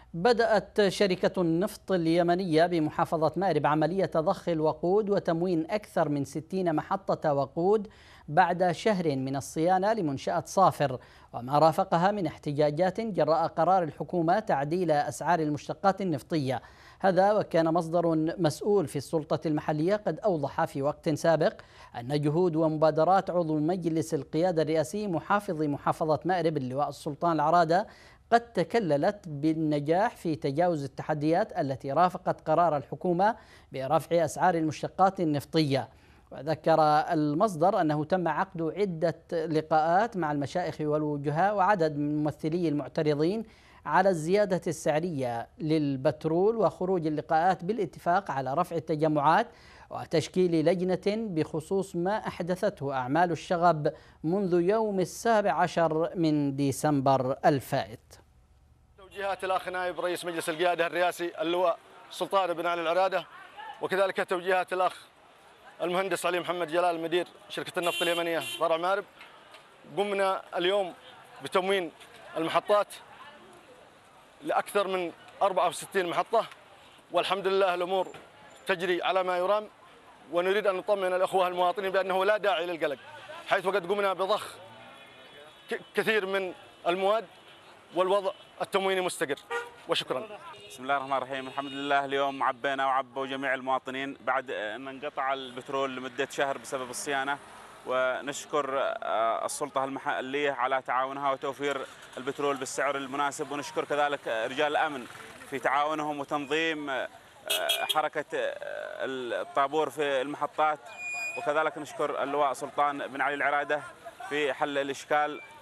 بدأت شركة النفط اليمنية بمحافظة مأرب عملية ضخ الوقود وتموين أكثر من 60 محطة وقود بعد شهر من الصيانة لمنشأة صافر، وما رافقها من احتجاجات جراء قرار الحكومة تعديل أسعار المشتقات النفطية. هذا وكان مصدر مسؤول في السلطة المحلية قد أوضح في وقت سابق أن جهود ومبادرات عضو مجلس القيادة الرئاسي محافظ محافظة مأرب اللواء السلطان العرادة قد تكللت بالنجاح في تجاوز التحديات التي رافقت قرار الحكومة برفع أسعار المشتقات النفطية. وذكر المصدر أنه تم عقد عدة لقاءات مع المشايخ والوجهاء وعدد من ممثلي المعترضين على الزيادة السعرية للبترول، وخروج اللقاءات بالاتفاق على رفع التجمعات وتشكيل لجنة بخصوص ما أحدثته أعمال الشغب منذ يوم 17 من ديسمبر الفائت. توجيهات الأخ نائب رئيس مجلس القيادة الرئاسي اللواء سلطان بن علي العرادة، وكذلك توجيهات الأخ المهندس علي محمد جلال مدير شركة النفط اليمنية فرع مأرب. قمنا اليوم بتموين المحطات لأكثر من 64 محطة، والحمد لله الأمور تجري على ما يرام، ونريد أن نطمئن الأخوة المواطنين بأنه لا داعي للقلق، حيث وقد قمنا بضخ كثير من المواد والوضع التمويني مستقر. وشكرا. بسم الله الرحمن الرحيم. الحمد لله اليوم عبينا وعبوا جميع المواطنين بعد أن انقطع البترول لمدة شهر بسبب الصيانة، ونشكر السلطة المحلية على تعاونها وتوفير البترول بالسعر المناسب، ونشكر كذلك رجال الأمن في تعاونهم وتنظيم حركة الطابور في المحطات، وكذلك نشكر اللواء سلطان بن علي العرادة في حل الإشكال